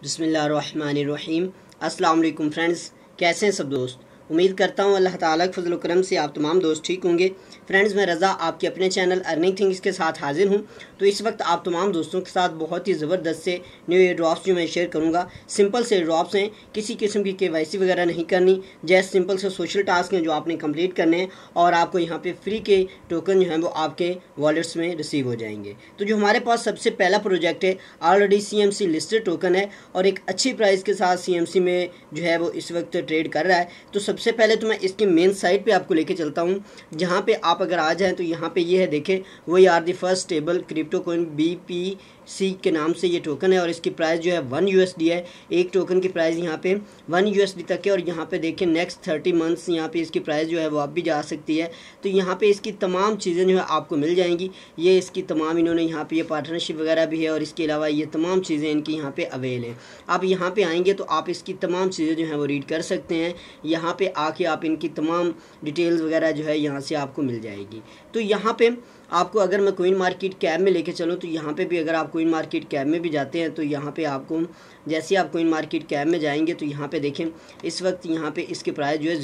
बिस्मिल्लाहिर्रहमानिर्रहीम। अस्सलाम वालेकुम फ्रेंड्स, कैसे हैं सब दोस्त। उम्मीद करता हूँ अल्लाह ताला के फजल करम से आप तमाम दोस्त ठीक होंगे। फ्रेंड्स, मैं रज़ा आपके अपने चैनल अर्निंग थिंग्स के साथ हाजिर हूँ। तो इस वक्त आप तमाम दोस्तों के साथ बहुत ही ज़बरदस्त से न्यू ईयर ड्रॉप्स जो मैं शेयर करूँगा। सिंपल से ड्रॉप्स हैं, किसी किस्म की KYC वगैरह नहीं करनी। जैसे सिंपल से सोशल टास्क हैं जो आपने कंप्लीट करने हैं और आपको यहाँ पे फ्री के टोकन जो हैं वो आपके वॉलेट्स में रिसीव हो जाएंगे। तो जो हमारे पास सबसे पहला प्रोजेक्ट है, ऑलरेडी CMC लिस्टेड टोकन है और एक अच्छी प्राइस के साथ CMC में जो है वो इस वक्त ट्रेड कर रहा है। तो सबसे पहले तो मैं इसकी मेन साइट पे आपको लेके चलता हूँ, जहाँ पे आप अगर आ जाएँ तो यहाँ पे ये है, देखें, वो are the first stable crypto coin BPC के नाम से ये टोकन है और इसकी प्राइस जो है 1 USD है। एक टोकन की प्राइस यहाँ पे 1 USD तक है और यहाँ पे देखें नेक्स्ट 30 मंथ्स यहाँ पे इसकी प्राइस जो है वो अब भी जा सकती है। तो यहाँ पे इसकी तमाम चीज़ें जो है आपको मिल जाएंगी। ये इसकी तमाम इन्होंने यहाँ पे ये पार्टनरशिप वगैरह भी है और इसके अलावा ये तमाम चीज़ें इनकी यहाँ पे अवेल हैं। आप यहाँ पे आएंगे तो आप इसकी तमाम चीज़ें जो हैं वो रीड कर सकते हैं। यहाँ पे आके आप इनकी तमाम डिटेल्स वगैरह जो है यहाँ से आपको मिल जाएगी। तो यहाँ पे आपको अगर मैं कोइन मार्केट कैप में लेके चलूँ तो यहाँ पे भी अगर आप कोइन मार्केट कैप में भी जाते हैं तो यहाँ पे आपको जैसे आप कोइन मार्केट कैप में जाएंगे तो यहाँ पे देखें इस वक्त यहाँ पे इसकी प्राइस जो है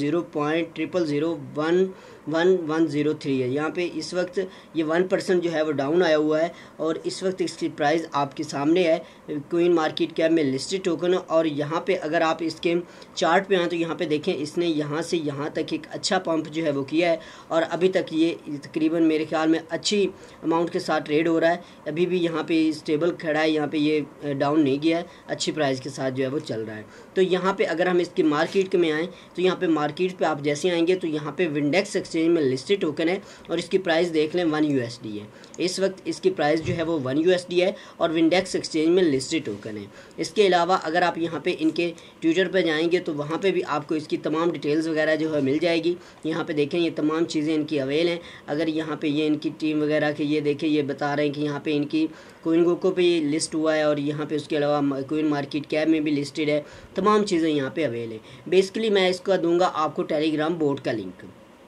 0.00011103 है। यहाँ पे इस वक्त ये 1% जो है वो डाउन आया हुआ है और इस वक्त इसकी प्राइस आपके सामने है कोइन मार्केट कैप में लिस्टेड टोकन। और यहाँ पे अगर आप इसके चार्ट पे आए तो यहाँ पे देखें इसने यहाँ से यहाँ तक एक अच्छा पंप जो है वो किया है और अभी तक ये तकरीबन मेरे ख्याल में अच्छी अमाउंट के साथ ट्रेड हो रहा है। अभी भी यहाँ पे स्टेबल खड़ा है, यहाँ पे ये डाउन नहीं गया है, अच्छी प्राइस के साथ जो है वो चल रहा है। तो यहाँ पे अगर हम इसकी मार्केट में आएँ तो यहाँ पे मार्केट पे आप जैसे आएंगे तो यहाँ पे विंडेक्स एक्सचेंज में लिस्टेड टोकन है और इसकी प्राइस देख लें 1 USD है। इस वक्त इसकी प्राइस जो है वो 1 USD है और विंडेक्स एक्सचेंज में लिस्टेड टोकन है। इसके अलावा अगर आप यहाँ पे इनके ट्विटर पर जाएंगे तो वहाँ पे भी आपको इसकी तमाम डिटेल्स वगैरह जो है मिल जाएगी। यहाँ पे देखें ये तमाम चीज़ें इनकी अवेल हैं। अगर यहाँ पे ये इनकी टीम वगैरह के ये देखें, ये बता रहे हैं कि यहाँ पे इनकी कोइन गोको पे लिस्ट हुआ है और यहाँ पे उसके अलावा कोइन मार्केट कैप में भी लिस्टेड है। तमाम चीज़ें यहाँ पे अवेल है। बेसिकली मैं इसका दूंगा आपको टेलीग्राम बोट का लिंक,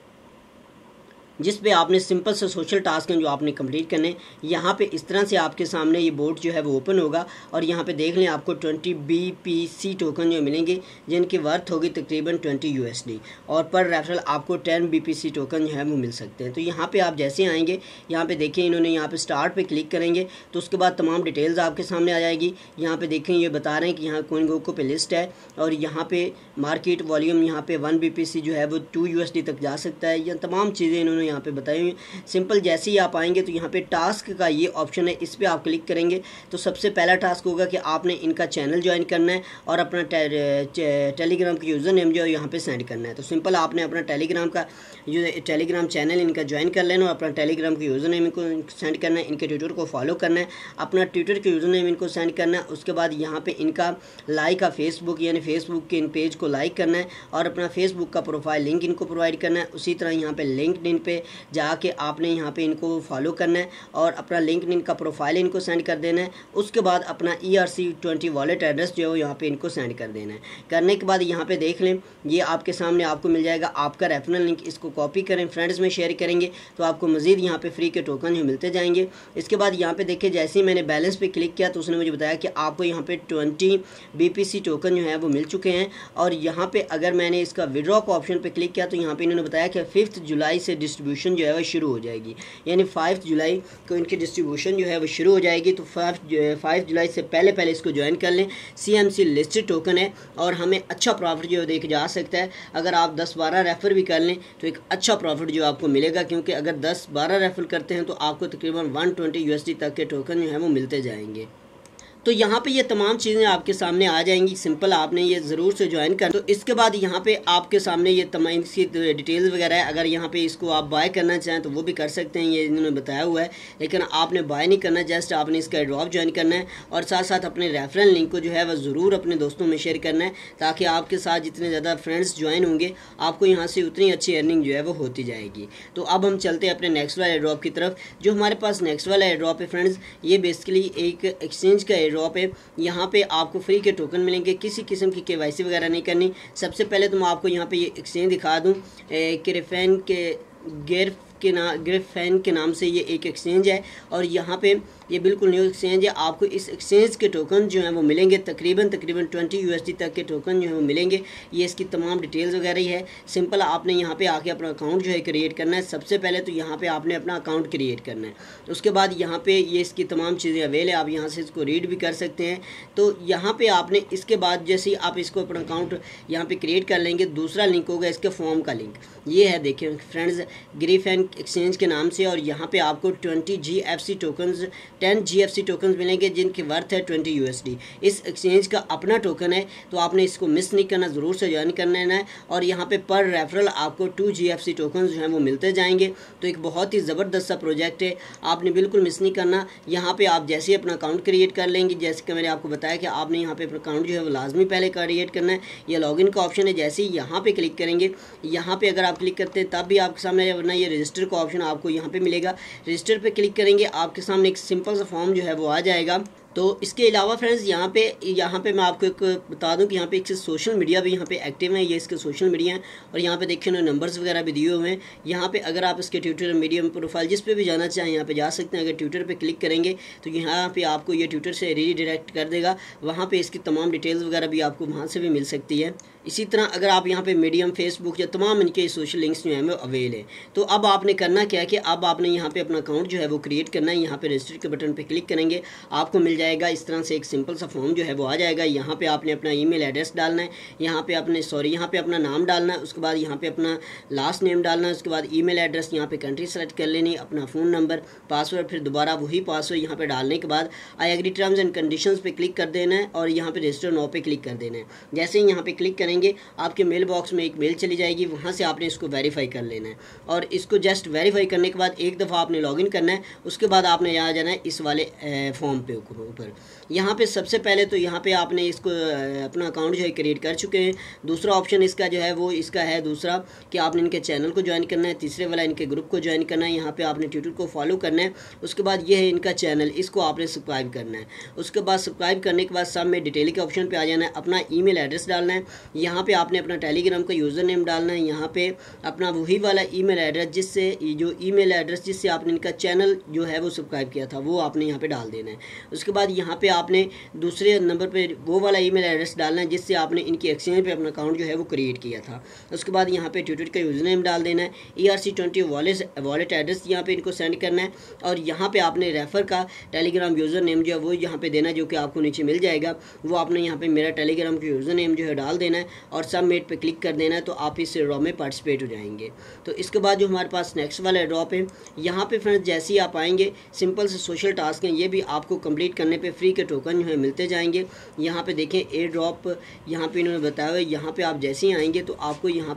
जिस पे आपने सिंपल से सोशल टास्क हैं जो आपने कंप्लीट करने। यहाँ पे इस तरह से आपके सामने ये बोर्ड जो है वो ओपन होगा और यहाँ पे देख लें आपको 20 BPC टोकन जो मिलेंगे जिनकी वर्थ होगी तकरीबन 20 USD और पर रेफरल आपको 10 BPC टोकन जो है वो मिल सकते हैं। तो यहाँ पे आप जैसे आएंगे यहाँ पे देखें इन्होंने यहाँ पे स्टार्ट पे क्लिक करेंगे तो उसके बाद तमाम डिटेल्स आपके सामने आ जाएगी। यहाँ पे देखें ये बता रहे हैं कि यहाँ कोइन गोको पे लिस्ट है और यहाँ पे मार्केट वॉल्यूम यहाँ पे 1 BPC जो है वो 2 USD तक जा सकता है। यह तमाम चीज़ें इन्होंने यहाँ पे बताई हुई। सिंपल जैसे ही आप आएंगे तो यहाँ पे टास्क का ये ऑप्शन है, इस पे आप क्लिक करेंगे तो सबसे पहला टास्क होगा कि आपने इनका चैनल ज्वाइन करना है और अपना टेलीग्राम का यूज़र नेम जो है यहाँ पे सेंड करना है। तो सिंपल आपने अपना टेलीग्राम चैनल इनका ज्वाइन कर लेना और अपना टेलीग्राम का यूज़र नेम इनको सेंड करना है, इनके ट्विटर को फॉलो करना है, अपना ट्विटर के यूज़र नेम इनको सेंड करना है। उसके बाद यहाँ पे इनका लाइक का फेसबुक यानी फेसबुक के इन पेज को लाइक करना है और अपना फेसबुक का प्रोफाइल लिंक इनको प्रोवाइड करना है। उसी तरह यहाँ पे लिंक्डइन पे जाके आपने यहाँ पे इनको फॉलो करना है और अपना लिंक्डइन का प्रोफाइल इनको सेंड कर देना है। उसके बाद अपना ERC20 वॉलेट एड्रेस जो है यहाँ पे इनको सेंड कर देना है। करने के बाद यहाँ पे देख लें ये आपके सामने आपको मिल जाएगा आपका रेफरल लिंक। इसको कॉपी करें, फ्रेंड्स में शेयर करेंगे तो आपको मज़ीद यहाँ पे फ्री के टोकन जो मिलते जाएंगे। इसके बाद यहाँ पे देखिए जैसे ही मैंने बैलेंस पे क्लिक किया तो उसने मुझे बताया कि आपको यहाँ पे 20 BPC टोकन जो है वो मिल चुके हैं। और यहाँ पे अगर मैंने इसका विड्रॉ का ऑप्शन पे क्लिक किया तो यहाँ पे इन्होंने बताया कि 5 जुलाई से डिस्ट्रीब्यूशन जो है वो शुरू हो जाएगी, यानी 5 जुलाई को इनकी डिस्ट्रीब्यूशन जो है वो शुरू हो जाएगी। तो 5 जुलाई से पहले इसको ज्वाइन कर लें। CMC लिस्टेड टोकन है और हमें अच्छा प्रॉफिट जो देख जा सकता है। अगर आप 10-12 रेफर भी कर लें तो एक अच्छा प्रॉफिट जो आपको मिलेगा, क्योंकि अगर 10-12 रेफर करते हैं तो आपको तकरीबन 120 USD तक के टोकन जो है वो मिलते जाएंगे। तो यहाँ पे ये तमाम चीज़ें आपके सामने आ जाएंगी। सिंपल आपने ये ज़रूर से ज्वाइन कर। तो इसके बाद यहाँ पे आपके सामने ये तमाम इसकी डिटेल्स वगैरह है। अगर यहाँ पे इसको आप बाय करना चाहें तो वो भी कर सकते हैं, ये इन्होंने बताया हुआ है। लेकिन आपने बाय नहीं करना, जस्ट आपने इसका ड्रॉप ज्वाइन करना है और साथ साथ अपने रेफरल लिंक को जो है वह ज़रूर अपने दोस्तों में शेयर करना है, ताकि आपके साथ जितने ज़्यादा फ्रेंड्स ज्वाइन होंगे आपको यहाँ से उतनी अच्छी अर्निंग जो है वो होती जाएगी। तो अब हम चलते हैं अपने नेक्स्ट वाले ड्रॉप की तरफ। जो हमारे पास नेक्स्ट वाला ड्रॉप है फ्रेंड्स, ये बेसिकली एक एक्सचेंज का ड्रॉप है। यहाँ पे आपको फ्री के टोकन मिलेंगे, किसी किस्म की KYC वगैरह नहीं करनी। सबसे पहले तो मैं आपको यहाँ पे ये एक्सचेंज दिखा दूँ। ग्रिफेन के नाम से ये एक एक्सचेंज है और यहाँ पे ये बिल्कुल न्यू एक्सचेंज है। आपको इस एक्सचेंज के टोकन जो हैं वो मिलेंगे, तकरीबन 20 USD तक के टोकन जो है वो मिलेंगे। ये इसकी तमाम डिटेल्स वगैरह ही है। सिंपल आपने यहाँ पे आके अपना अकाउंट जो है क्रिएट करना है। सबसे पहले तो यहाँ पे आपने अपना अकाउंट क्रिएट करना है, उसके बाद यहाँ पे ये इसकी तमाम चीज़ें अवेल है, आप यहाँ से इसको रीड भी कर सकते हैं। तो यहाँ पे आपने इसके बाद जैसे ही आप इसको अपना अकाउंट यहाँ पे क्रिएट कर लेंगे, दूसरा लिंक होगा इसके फॉर्म का लिंक, ये है देखिए फ्रेंड्स, ग्रीफेन एक्सचेंज के नाम से। और यहाँ पे आपको 10 GFC टोकन्स मिलेंगे जिनकी वर्थ है 20 USD। इस एक्सचेंज का अपना टोकन है, तो आपने इसको मिस नहीं करना, ज़रूर से ज्वाइन करना है। और यहाँ पे पर रेफरल आपको 2 GFC टोकन्स जो हैं वो मिलते जाएंगे। तो एक बहुत ही ज़बरदस्त सा प्रोजेक्ट है, आपने बिल्कुल मिस नहीं करना। यहाँ पे आप जैसे अपना अकाउंट क्रिएट कर लेंगे, जैसे कि मैंने आपको बताया कि आपने यहाँ पे अपना अकाउंट जो है वो लाजमी पहले क्रिएट करना है। यह लॉगिन का ऑप्शन है, जैसे ही यहाँ पे क्लिक करेंगे, यहाँ पे अगर आप क्लिक करते हैं तब भी आपके सामने, वरना ये रजिस्टर का ऑप्शन आपको यहाँ पे मिलेगा। रजिस्टर पे क्लिक करेंगे, आपके सामने एक सिंपल सा फॉर्म जो है वो आ जाएगा। तो इसके अलावा फ्रेंड्स यहाँ पे मैं आपको एक बता दूं कि यहाँ पे एक सोशल मीडिया भी यहाँ पे एक्टिव है, ये इसके सोशल मीडिया हैं। और यहाँ पे देखिए उन्होंने नंबर्स वगैरह भी दिए हुए हैं। यहाँ पे अगर आप इसके ट्विटर, मीडियम, प्रोफाइल जिस पे भी जाना चाहें यहाँ पे जा सकते हैं। अगर ट्विटर पे क्लिक करेंगे तो यहाँ पे आपको ये ट्विटर से रीडायरेक्ट कर देगा, वहाँ पे इसकी तमाम डिटेल्स वगैरह भी आपको वहाँ से भी मिल सकती है। इसी तरह अगर आप यहाँ पे मीडियम, फेसबुक या तमाम इनके सोशल लिंक्स जो हैं वो अवेल है। तो अब आपने करना क्या है कि अब आपने यहाँ पे अपना अकाउंट जो है वो क्रिएट करना है। यहाँ पे रजिस्टर के बटन पे क्लिक करेंगे, आपको मिल जाएगा इस तरह से एक सिंपल सा फॉर्म जो है वो आ जाएगा। यहाँ पे आपने अपना ईमेल एड्रेस डालना है, यहाँ पे अपना नाम डालना है, उसके बाद यहाँ पे अपना लास्ट नेम डालना है, उसके बाद ईमेल एड्रेस, यहाँ पे कंट्री सेलेक्ट कर लेनी, अपना फ़ोन नंबर, पासवर्ड, फिर दोबारा वही पासवर्ड यहाँ पे डालने के बाद I agree terms and conditions पे क्लिक कर देना है और यहाँ पे रजिस्टर नाउ पे क्लिक कर देना है। जैसे ही यहाँ पे क्लिक करेंगे आपके मेल बॉक्स में एक मेल चली जाएगी, वहाँ से आपने इसको वेरीफाई कर लेना है। और इसको जस्ट वेरीफाई करने के बाद एक दफ़ा आपने लॉगिन करना है, उसके बाद आपने यहाँ जाना है इस वाले फॉर्म पे ऊपर। यहाँ पे सबसे पहले तो यहाँ पे आपने इसको अपना अकाउंट जो है क्रिएट कर चुके हैं। दूसरा ऑप्शन इसका जो है वो इसका है दूसरा कि आपने इनके चैनल को ज्वाइन करना है। तीसरे वाला इनके ग्रुप को ज्वाइन करना है। यहाँ पे आपने ट्विटर को फॉलो करना है। उसके बाद ये है इनका चैनल, इसको आपने सब्सक्राइब करना है। उसके बाद सब्सक्राइब करने के बाद सब में डिटेल के ऑप्शन पे आ जाना है, अपना ईमेल एड्रेस डालना है। यहाँ पे आपने अपना टेलीग्राम का यूज़र नेम डालना है। यहाँ पे अपना वही वाला ईमेल एड्रेस जिससे आपने इनका चैनल जो है वो सब्सक्राइब किया था वो आपने यहाँ पे डाल देना है। उसके बाद यहाँ पे आपने दूसरे नंबर पे वो वाला ईमेल एड्रेस डालना है जिससे आपने इनकी एक्सचेंज पे अपना अकाउंट जो है वो क्रिएट किया था। उसके बाद यहाँ पे ट्विटर का यूज़र नेम डाल देना है। ERC20 वॉलेट एड्रेस यहाँ पे इनको सेंड करना है और यहाँ पे आपने रेफर का टेलीग्राम यूज़र नेम जो है वो यहाँ पे देना है, जो कि आपको नीचे मिल जाएगा। वो आपने यहाँ पे मेरा टेलीग्राम का यूज़र नेम जो है डाल देना है और सबमिट पे क्लिक कर देना है, तो आप इस ड्रॉ में पार्टिसिपेट हो जाएंगे। तो इसके बाद जो हमारे पास नेक्स्ट वाला ड्रॉप है, यहाँ पे फ्रेंड्स जैसे ही आप आएंगे, सिंपल से सोशल टास्क हैं, ये भी आपको कंप्लीट करने पे फ्री के टोकन जो है मिलते जाएंगे। यहाँ पे देखें एयर ड्रॉप यहाँ पे इन्होंने बताया हुआ है। यहाँ पे आप जैसे ही आएंगे तो आपको यहाँ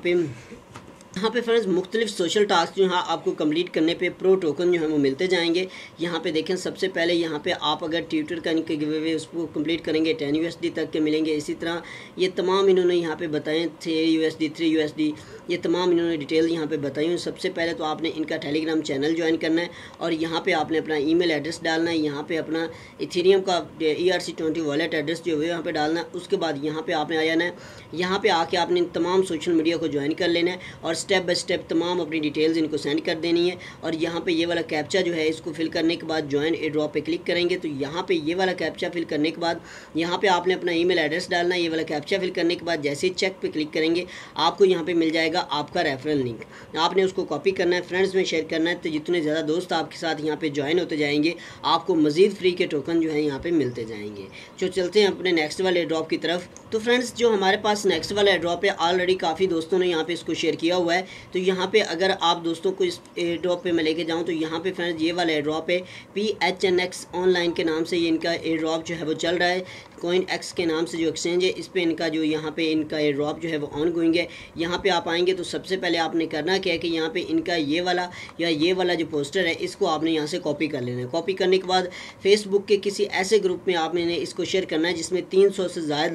पे फ्रेंड्स मुख्तलिफ सोशल टास्क जो है आपको कंप्लीट करने पे प्रो टोकन जो है वो मिलते जाएंगे। यहाँ पे देखें सबसे पहले यहाँ पे आप अगर ट्विटर का इनके गिव अवे उसको कंप्लीट करेंगे 10 USD तक के मिलेंगे। इसी तरह ये तमाम इन्होंने यहाँ पे बताएं 3 USD ये तमाम इन्होंने डिटेल यहाँ पे बताई हुई। सबसे पहले तो आपने इनका टेलीग्राम चैनल ज्वाइन करना है और यहाँ पे आपने अपना ईमेल एड्रेस डालना है। यहाँ पे अपना इथेरियम का ERC20 वॉलेट एड्रेस जो है यहाँ पे डालना है। उसके बाद यहाँ पे आपने आ जाना है। यहाँ पे आके आपने इन तमाम सोशल मीडिया को ज्वाइन कर लेना है और स्टेप बाय स्टेप तमाम अपनी डिटेल्स इनको सेंड कर देनी है। और यहाँ पे ये वाला कैप्चा जो है इसको फिल करने के बाद ज्वाइन ए ड्रॉप पे क्लिक करेंगे तो यहाँ पे ये वाला कैप्चा फिल करने के बाद यहाँ पे आपने अपना ईमेल एड्रेस डालना है। ये वाला कैप्चा फिल करने के बाद जैसे ही चेक पे क्लिक करेंगे आपको यहाँ पे मिल जाएगा आपका रेफरल लिंक। आपने उसको कॉपी करना है, फ्रेंड्स में शेयर करना है, तो जितने ज़्यादा दोस्त आपके साथ यहाँ पे ज्वाइन होते जाएंगे आपको मज़ीद फ्री के टोकन जो है यहाँ पे मिलते जाएंगे। जो चलते हैं अपने नेक्स्ट वाले ड्रॉप की तरफ। तो फ्रेंड्स जो हमारे पास नेक्स्ट वाला ड्रॉप है ऑलरेडी काफ़ी दोस्तों ने यहाँ पे इसको शेयर किया हुआ है। तो यहाँ पे अगर आप दोस्तों को इस ड्रॉप पे मैं लेके जाऊँ तो यहाँ पे फ्रेंड्स ये वाला ड्रॉप है PHNX ऑनलाइन के नाम से ये इनका एयर ड्रॉप जो है वो चल रहा है। CoinX के नाम से जो एक्सचेंज है इस पे इनका जो यहाँ पे इनका एयर ड्रॉप जो है वो ऑन गोइंग है। यहाँ पे आप आएंगे तो सबसे पहले आपने करना क्या है कि यहाँ पे इनका ये वाला जो पोस्टर है इसको आपने यहाँ से कॉपी कर लेना है। कॉपी करने के बाद फेसबुक के किसी ऐसे ग्रुप में आपने इसको शेयर करना है जिसमें 300 से ज़्यादा लोग जो हैं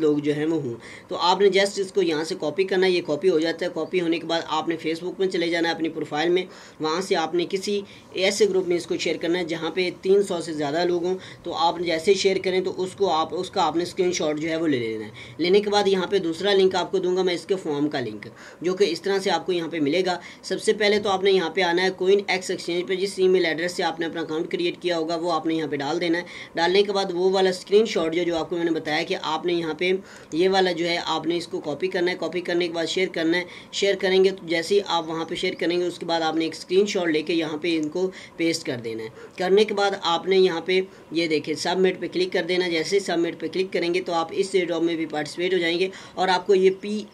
वो हूँ। तो आपने जस्ट इसको यहाँ से कॉपी करना है, ये कॉपी हो जाता है। कॉपी होने के बाद आपने फेसबुक में चले जाना है अपनी प्रोफाइल में, वहाँ से आपने किसी ऐसे ग्रुप में इसको शेयर करना है जहाँ पे 300 से ज़्यादा लोग हों। तो आप जैसे शेयर करें तो उसका आपने स्क्रीनशॉट जो है वो ले लेना है। लेने के बाद यहाँ पे दूसरा लिंक आपको दूंगा मैं, इसके फॉर्म का लिंक, जो कि इस तरह से आपको यहाँ पे मिलेगा। सबसे पहले तो आपने यहाँ पे आना है CoinEx एक्सचेंज पे, जिस ईमेल एड्रेस से आपने अपना अकाउंट क्रिएट किया होगा वो आपने यहाँ पे डाल देना है। डालने के बाद वो वाला स्क्रीनशॉट जो आपको मैंने बताया कि आपने यहाँ पे ये वाला जो है आपने इसको कॉपी करना है। कॉपी करने के बाद शेयर करना है। शेयर करेंगे तो जैसे ही आप वहाँ पे शेयर करेंगे उसके बाद आपने एक स्क्रीनशॉट लेके यहाँ पे इनको पेस्ट कर देना है। करने के बाद आपने यहाँ पे ये देखिए सबमिट पे क्लिक कर देना। जैसे ही सबमिट पे क्लिक करेंगे तो आप इस ड्रॉप में भी पार्टिसिपेट हो जाएंगे और आपको ये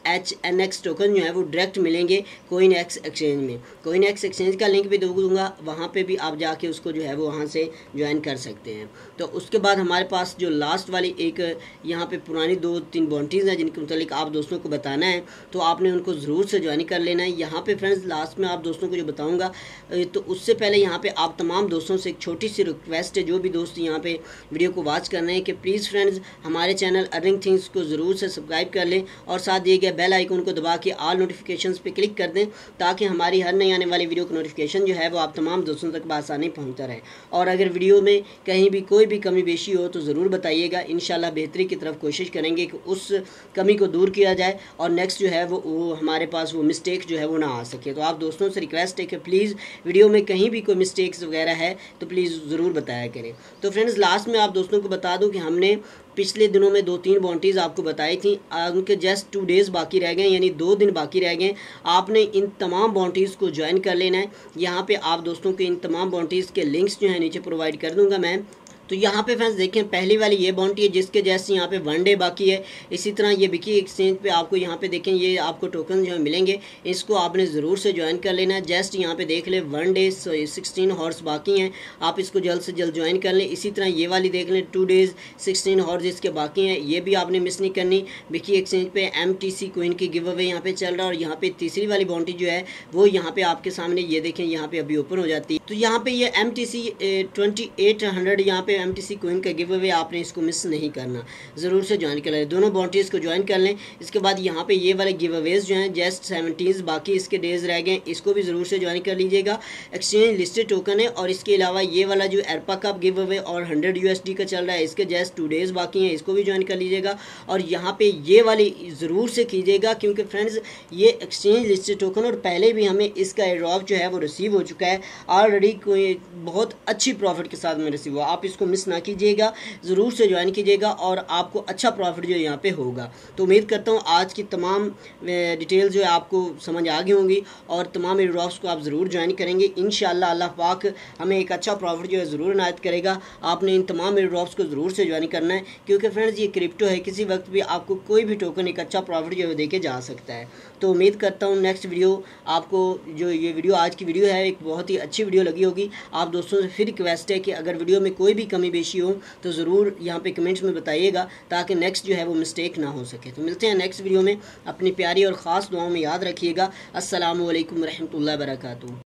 PHNX टोकन जो है वो डायरेक्ट मिलेंगे CoinEx एक्सचेंज में। CoinEx एक्सचेंज का लिंक भी दूंगा, वहाँ पे भी आप जाके उसको जो है वो वहाँ से ज्वाइन कर सकते हैं। तो उसके बाद हमारे पास जो लास्ट वाली एक यहाँ पे पुरानी 2-3 बॉन्टीज़ हैं जिनके मुतालिक आप दोस्तों को बताना है, तो आपने उनको ज़रूर से ज्वाइन कर लेना है। यहाँ पे फ्रेंड्स लास्ट में आप दोस्तों को जो बताऊँगा, तो उससे पहले यहाँ पे आप तमाम दोस्तों से एक छोटी सी रिक्वेस्ट है, जो भी दोस्त यहाँ पे वीडियो को वॉच कर रहे हैं, कि प्लीज़ फ्रेंड्स हमारे चैनल अर्निंग थिंग्स को ज़रूर से सब्सक्राइब कर लें और साथ दिए गए बेल आइकन को दबा के ऑल नोटिफिकेशंस पे क्लिक कर दें, ताकि हमारी हर नई आने वाली वीडियो का नोटिफिकेशन जो है वो आप तमाम दोस्तों तक बआसानी पहुँचता रहे। और अगर वीडियो में कहीं भी कोई भी कमी बेशी हो तो ज़रूर बताइएगा। इंशाल्लाह बेहतरी की तरफ कोशिश करेंगे कि उस कमी को दूर किया जाए और नेक्स्ट जो है वो हमारे पास वो मिस्टेक जो है वो ना आ सके। तो आप दोस्तों से रिक्वेस्ट है कि प्लीज़ वीडियो में कहीं भी कोई मिस्टेक्स वगैरह है तो प्लीज़ ज़रूर बताया करें। तो फ्रेंड्स लास्ट में आप दोस्तों को बता दूं कि हमने पिछले दिनों में 2-3 बॉन्टीज़ आपको बताई थी, उनके जस्ट 2 डेज़ बाकी रह गए, यानी 2 दिन बाकी रह गए। आपने इन तमाम बॉन्टीज़ को ज्वाइन कर लेना है। यहाँ पे आप दोस्तों के इन तमाम बॉन्टीज़ के लिंक्स जो है नीचे प्रोवाइड कर दूँगा मैं। तो यहाँ पे फ्रेंड्स देखें, पहली वाली ये बॉन्टी है जिसके जैसे यहाँ पे 1 डे बाकी है। इसी तरह ये बिकी एक्सचेंज पे आपको यहाँ पे देखें ये आपको टोकन जो है मिलेंगे, इसको आपने ज़रूर से ज्वाइन कर लेना है। जस्ट यहाँ पे देख लें 1 डे 16 हॉर्स बाकी हैं, आप इसको जल्द से जल्द ज्वाइन कर लें। इसी तरह ये वाली देख लें 2 डेज़ 16 हॉर्स इसके बाकी हैं, ये भी आपने मिस नहीं करनी। बिकी एक्सचेंज पे MTC कोइन की गिव अवे यहाँ पे चल रहा है। और यहाँ पे तीसरी वाली बॉन्टी जो है वो यहाँ पे आपके सामने ये देखें यहाँ पे अभी ओपन हो जाती है। तो यहाँ पे ये MTC 2800 यहाँ पे MTC कोइन का गिव अवे, आपने इसको मिस नहीं करना, ज़रूर से ज्वाइन कर लें। दोनों बॉन्टीज़ को ज्वाइन कर लें। इसके बाद यहाँ पे ये वाले गिव अवेज जो हैं जस्ट 17 बाकी इसके डेज़ रह गए, इसको भी ज़रूर से ज्वाइन कर लीजिएगा। एक्सचेंज लिस्टेड टोकन है। और इसके अलावा ये वाला जो एरपा कप गिव अवे और 100 USD का चल रहा है, इसके जस्ट 2 डेज़ बाकी हैं, इसको भी ज्वाइन कर लीजिएगा। और यहाँ पे ये वाली ज़रूर से कीजिएगा, क्योंकि फ्रेंड्स ये एक्सचेंज लिस्टेड टोकन और पहले भी हमें इसका एयरड्रॉप जो है वो रिसीव हो चुका है ऑलरेडी, कोई बहुत अच्छी प्रॉफिट के साथ में रिसीव हुआ। आप इसको मिस ना कीजिएगा, ज़रूर से ज्वाइन कीजिएगा और आपको अच्छा प्रॉफिट जो यहाँ पे होगा। तो उम्मीद करता हूँ आज की तमाम डिटेल जो है आपको समझ आ गई होंगी और तमाम एयरड्रॉप्स को आप ज़रूर ज्वाइन करेंगे। इंशाल्लाह अल्लाह पाक हमें एक अच्छा प्रॉफिट जो है ज़रूर इनायत करेगा। आपने इन तमाम एयरड्रॉप्स को ज़रूर से ज्वाइन करना है, क्योंकि फ्रेंड्स ये क्रिप्टो है, किसी वक्त भी आपको कोई भी टोकन एक अच्छा प्रॉफिट जो है दे के जा सकता है। तो उम्मीद करता हूँ नेक्स्ट वीडियो आपको जो ये वीडियो आज की वीडियो है एक बहुत ही अच्छी वीडियो लगी होगी। आप दोस्तों से फिर रिक्वेस्ट है कि अगर वीडियो में कोई भी कमी बेशी हो तो ज़रूर यहाँ पे कमेंट्स में बताइएगा, ताकि नेक्स्ट जो है वो मिस्टेक ना हो सके। तो मिलते हैं नेक्स्ट वीडियो में, अपनी प्यारी और ख़ास दुआओं में याद रखिएगा। अस्सलामु अलैकुम रहमतुल्लाहि व बरकातुहू।